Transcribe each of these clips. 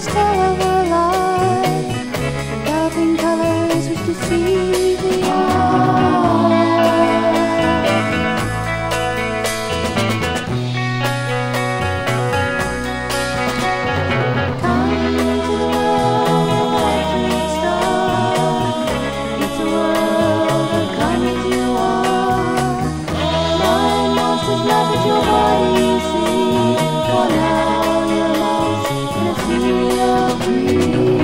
tell of a lie, developing colors which deceive the eye. Come to the world of electric star. It's a world that comes you are. Blind monsters laugh at your body, see. For now you're lost in a sea of green.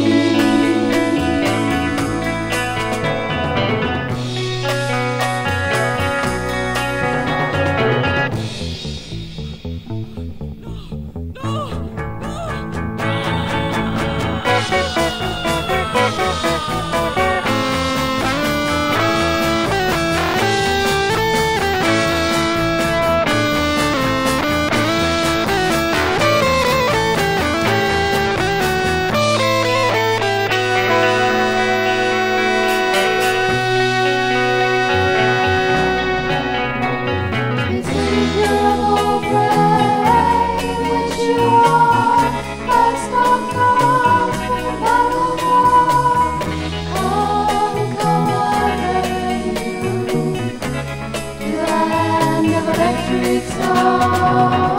This incurable prey which you are, livestock comes from the battle war. Come, I beg you, to the land of electric star.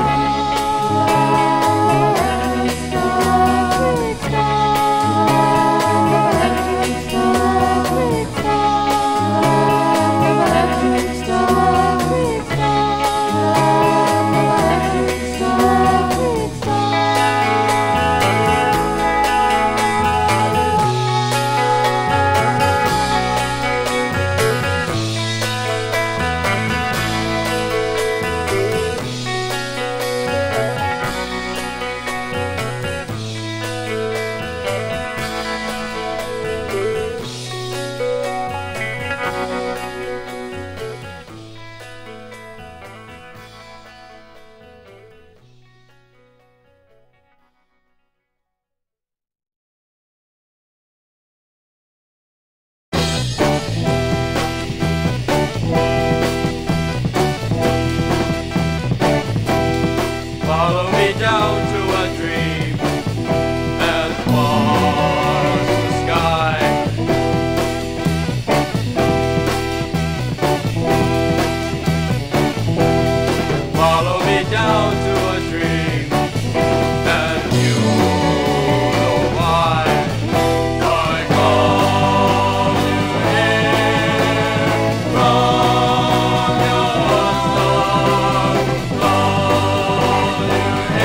Follow me down to a dream as far as the sky. Follow me down to a dream and you know why. I call you here from your star. Call you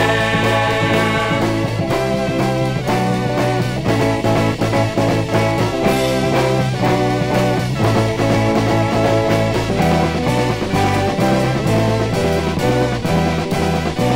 here.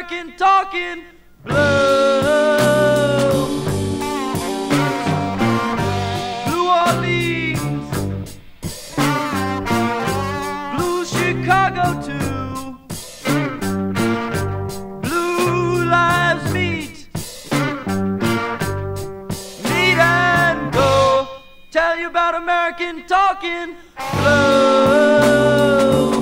American talking blues. New Orleans, blue Chicago too. Blue lives meet and go. Tell you about American talking blues.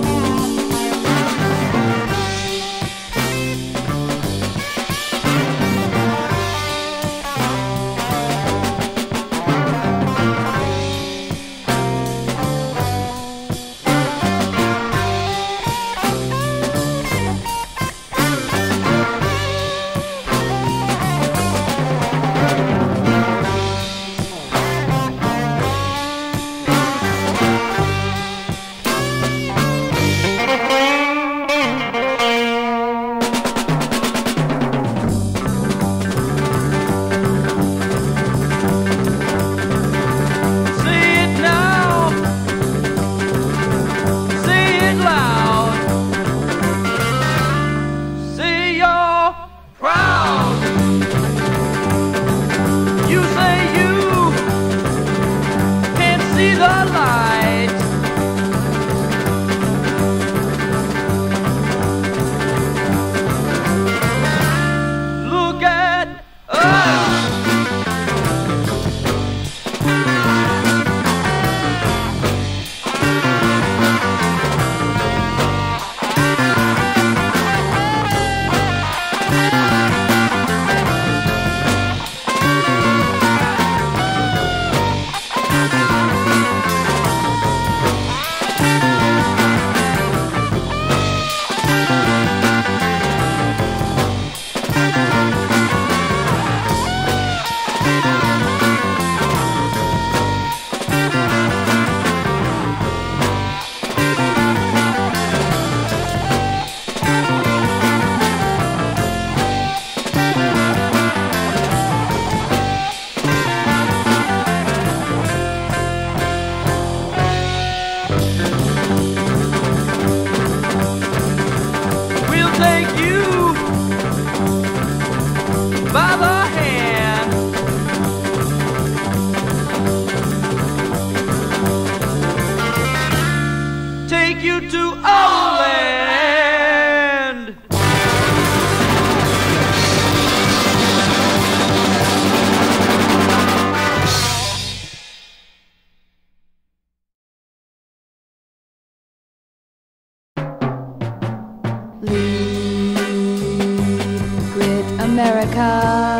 America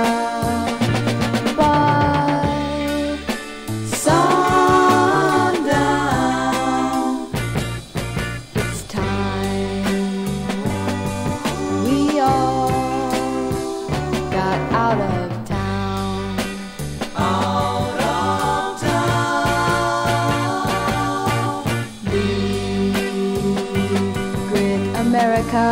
by sundown. It's time we all got out of town. Out of town. Leave great America.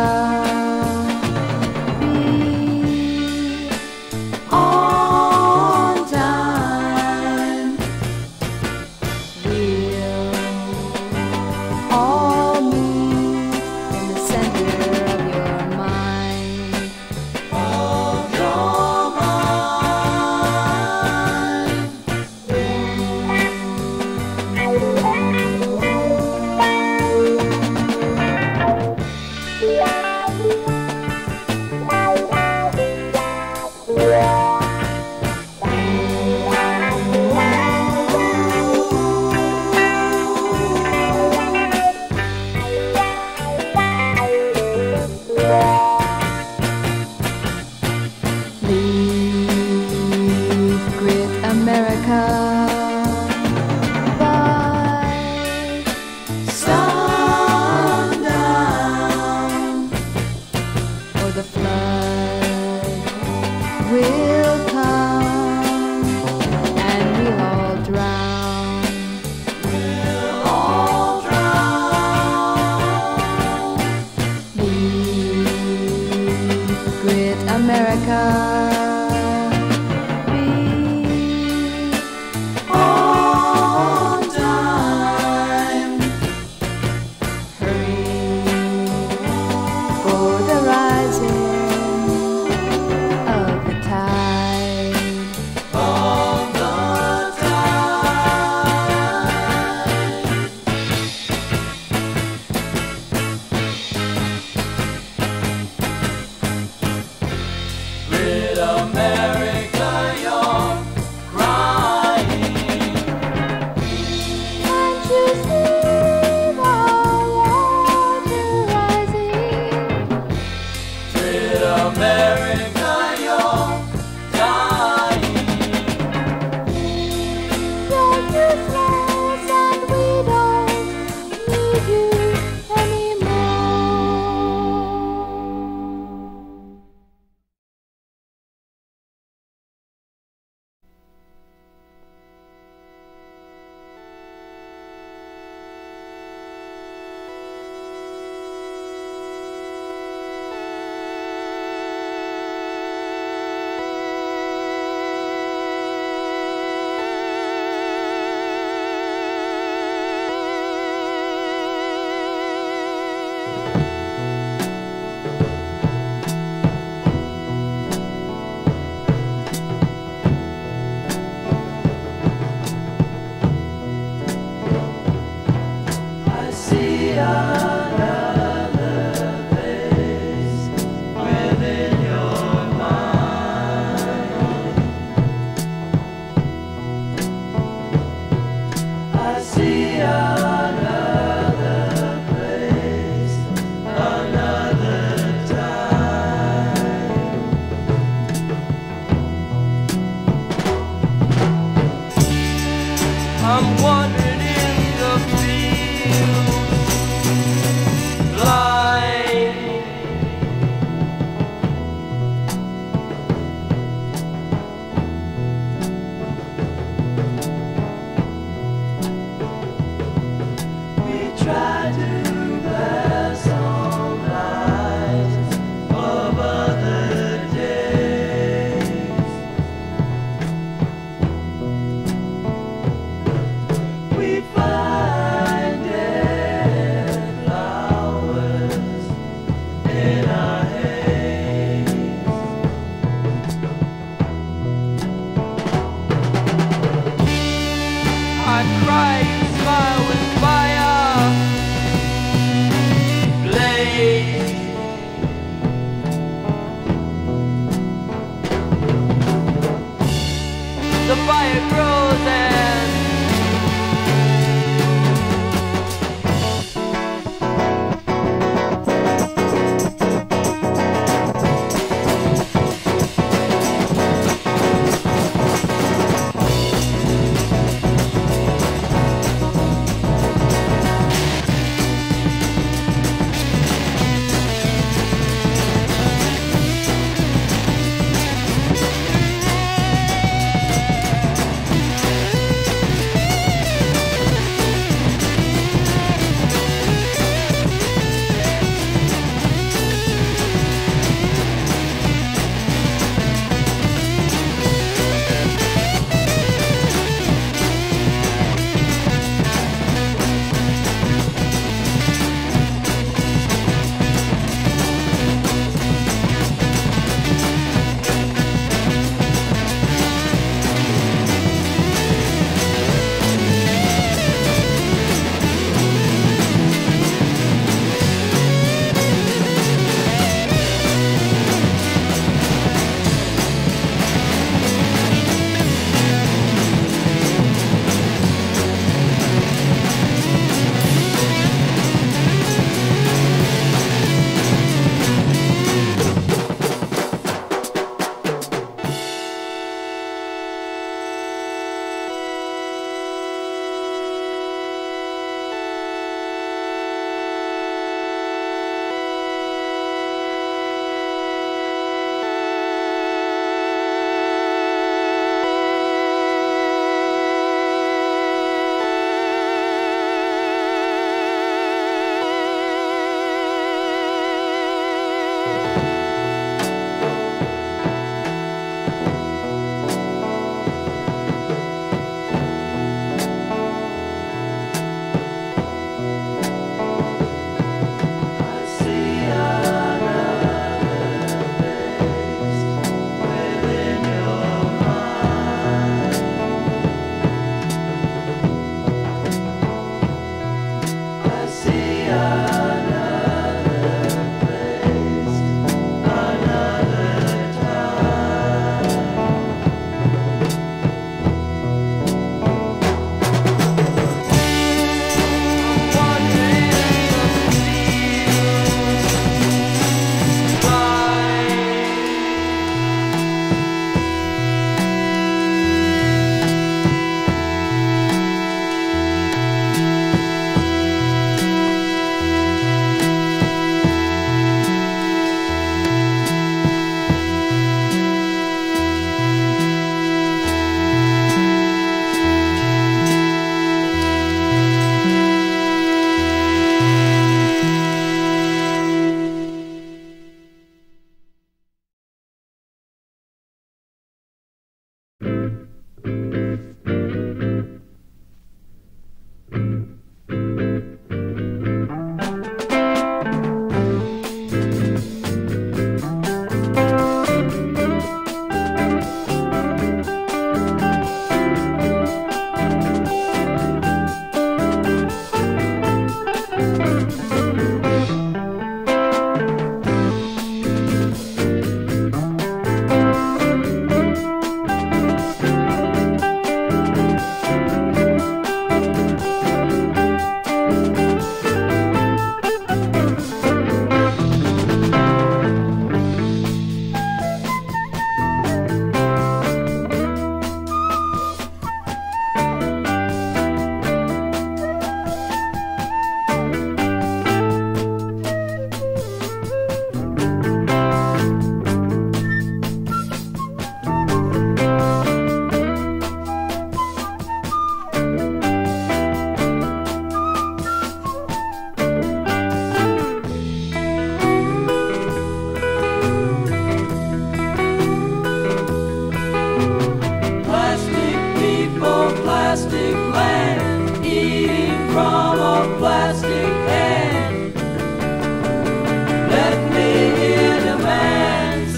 from a plastic hand. Let me hear demands.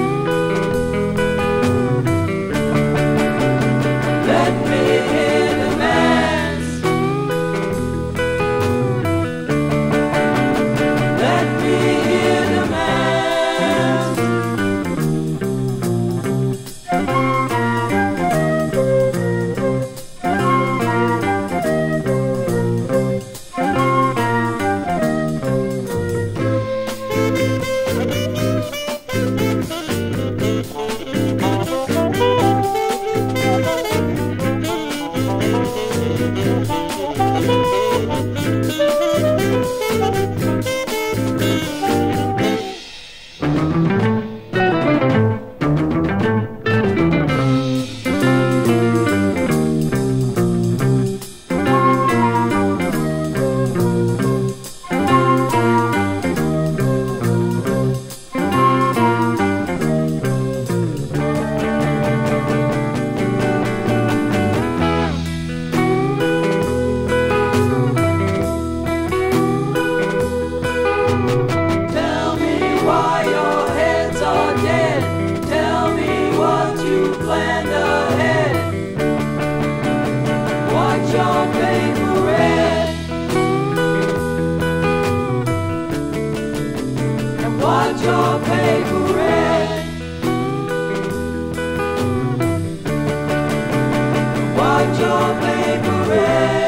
Let me hear demands. Let me hear demands. Tell me why your heads are dead. Tell me what you planned ahead. Watch your paper red. And watch your paper red. Watch your paper red.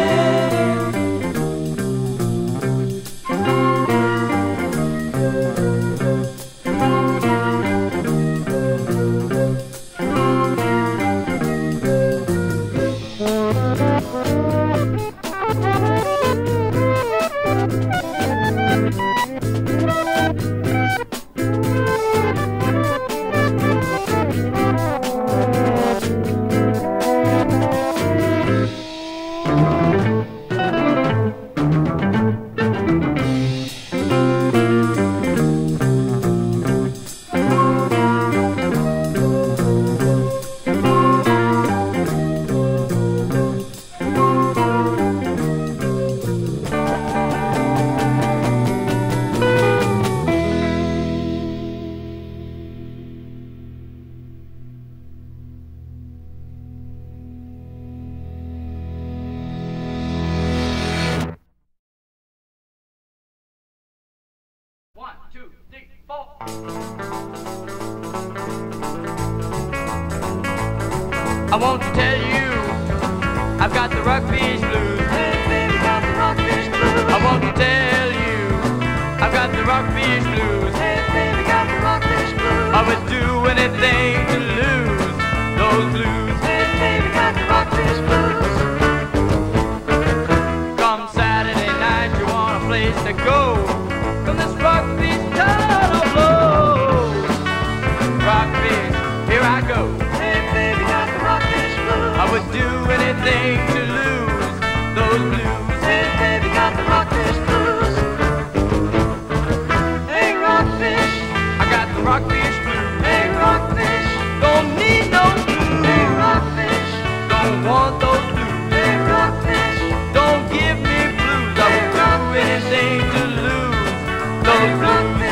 One, two, three, four. I want to tell you, I've got the rockfish blues. Hey, baby, got the rockfish blues. I want to tell you, I've got the rockfish blues. Hey, baby, got the rockfish blues. I would do anything to lose those blues. Hey, baby, got the rockfish blues. Come Saturday night, you want a place to go. From this rockfish tunnel blows. Rockfish, here I go. Hey, baby, got the rockfish blues. I would do anything to lose those blues. Hey, baby, got the rockfish blues. Hey, rockfish, I got the rockfish blues. Hey, rockfish, don't need no blues. Hey, rockfish, don't want those blues. Hey, rockfish, don't give me blues. I would do anything to lose those rockfish.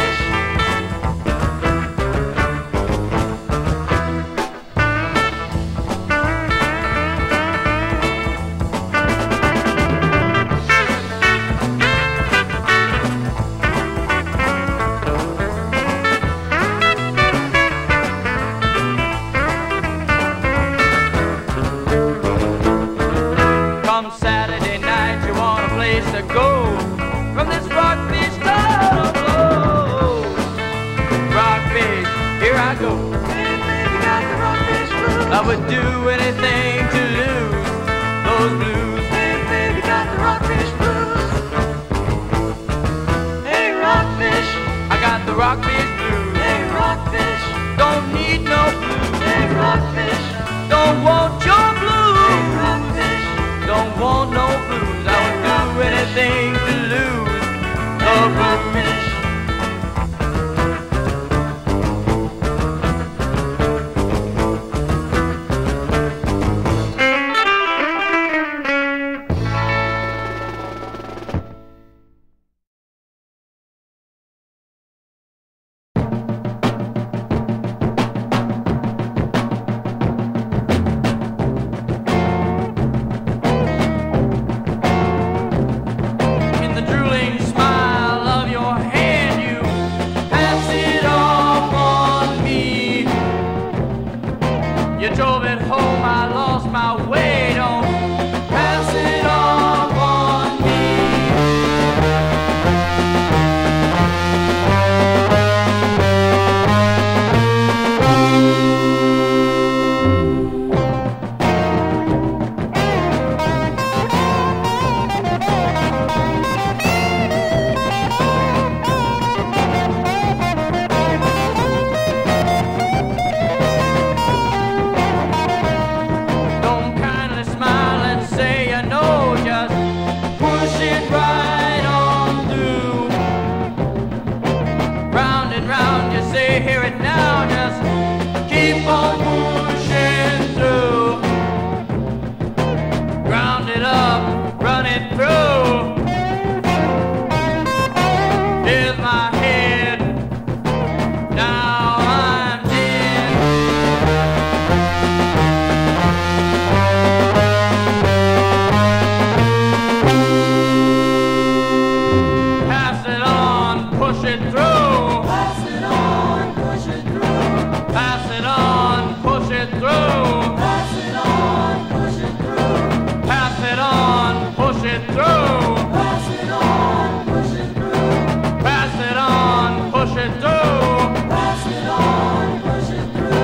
Pass it on, push it through. Pass it on, push it through. Pass it on, push it through.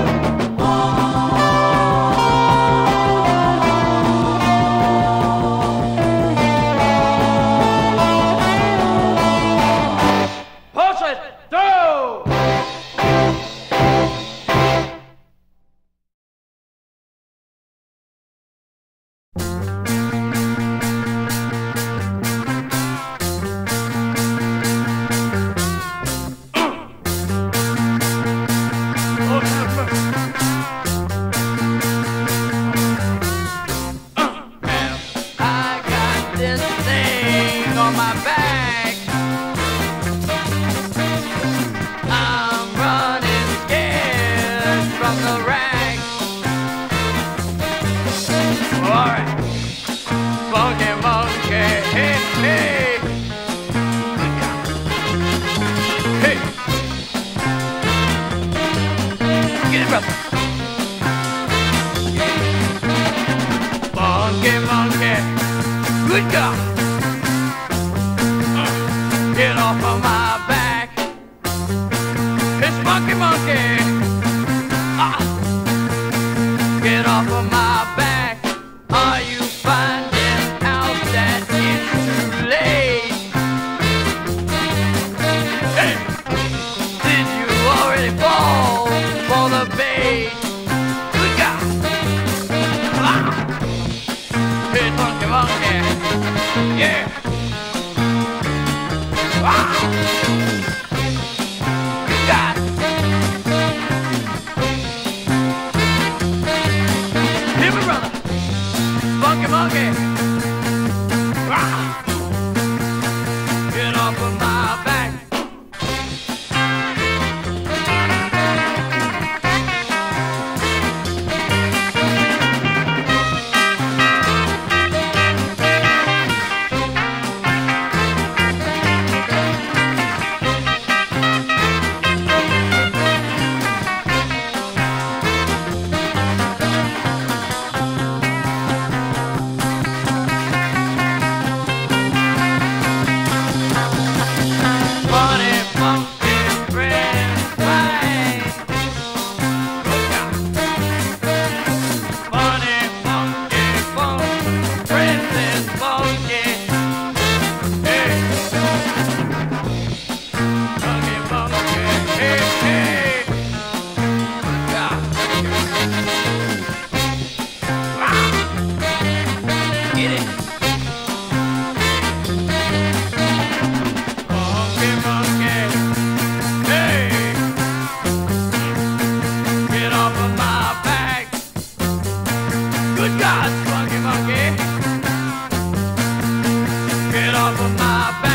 Push it through. I got this thing on my back. I'm running scared from the rack. All right, Spunky Monkey, hey, hey, hey, get it, brother. Spunky Monkey, good God. Get off of my back. It's Spunky Monkey. Get off of my back. Are you finding out that it's too late? Hey, did you already fall for the bait? Good God. Hey, Spunky Monkey. Yeah. Good God. Hit me, brother. Spunky Monkey. Get off of my back. Funny monkey friend mine. Funny monkey friend is funky. Hey, funky monkey, hey, hey. Yeah. Get it. Spunky Monkey, hey, get off of my back. Good God, Spunky Monkey, get off of my back.